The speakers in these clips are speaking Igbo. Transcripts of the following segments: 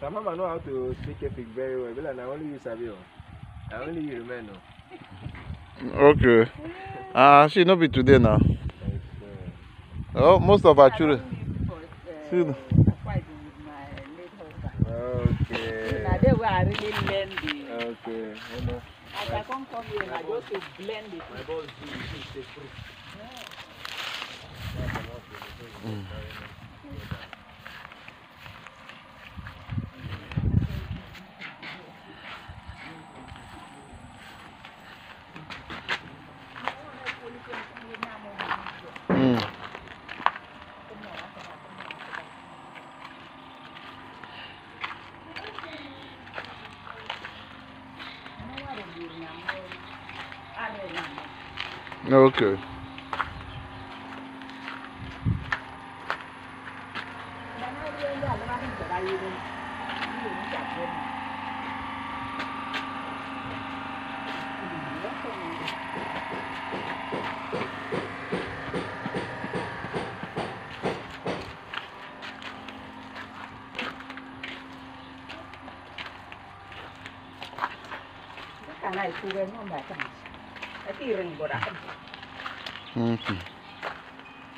Some mama know how to speak epic very well. But I only use Savio. I only you remember. Okay. She not be today now. Oh, most of our children. Okay. Now they were really blending. Okay. As I come here, I just to blend it. My boss do the fruit. Okay.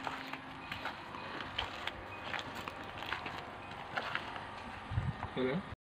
Mm-hmm. Hello?